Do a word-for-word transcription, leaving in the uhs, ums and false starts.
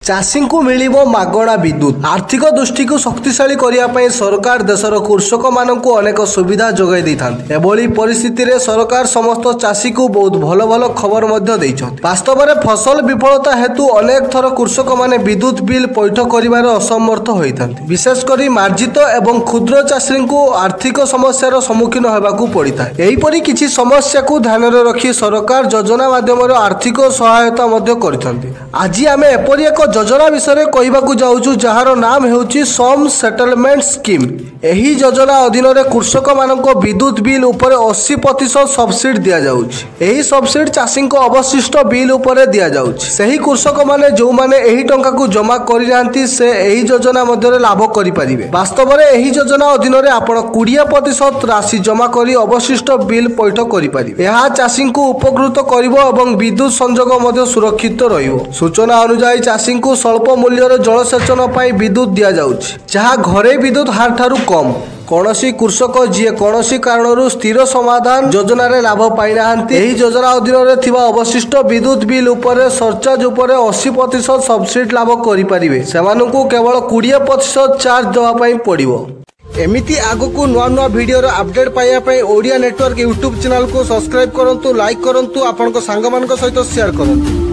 चाषी को मिलिबो मागणा विद्युत। आर्थिक दृष्टि को शक्तिशाली करने सरकार देशर कृषक मानक अनेक सुविधा जोगाई देइथांती। एभली परिस्थिति रे सरकार समस्त चाषी को बहुत भल भल खबर मध्य देइछंती। वास्तव में फसल विफलता हेतु अनेक थर कृषक माने विद्युत बिल पैठ करिबार असमर्थ होइथांती। विशेषकर मार्जित एवं क्षुद्र चाषी को आर्थिक समस्यार सम्मुखीन होबाकू पड़िता। एहीपरि किछि समस्या को ध्यान रे रखी सरकार योजना माध्यम आर्थिक सहायता मध्य करिथांती। आज आमे एपरि एक योजना विषय कहवाकू जाऊँ जार नाम हेउची सम सेटलमेंट स्कीम। एही योजना अधीन रे कृषक मानक विद्युत बिल उपरे अस्सी प्रतिशत सब्सिडी दिया जाउछि। एही सब्सिडी चाषी को अवशिष्ट बिल उपरे दिया जाउछि। सही कृषक माने जो माने एही टंका को जमा करि नांती से एही योजना मध्य लाभ करि परिबे। वास्तव में एही योजना अधीन रे आपण बीस प्रतिशत राशि जमा करी अवशिष्ट बिल पैठ करि परिबे। एहा चाषी को उपकृत करिवो एवं विद्युत संजोग मध्य सुरक्षित रहिवो। सूचना अनुसार चाषी को स्वल्प मूल्य जलसेचन पाई विद्युत दिया जाउछि, जहाँ घरे विद्युत हार ठारू कम। कौनसी कृषक जी कौनसी कारण स्थिर समाधान योजना रे लाभ पाई नाहंती। एही योजना अधीन रे थिबा अवशिष्ट विद्युत बिल उपरे सरचार्ज उपरे अस्सी प्रतिशत सब्सिडी लाभ करि परिबे। सेमानकु केवल बीस प्रतिशत चार्ज देवा पई पड़िबो। एमिति आगकू नुआ नुआ वीडियो रो अपडेट पाइबा पई ओडिया नेटवर्क यूट्यूब चैनल को सब्सक्राइब करंतु, लाइक करंतु, आपन को सांग मान सहित शेयर करंतु।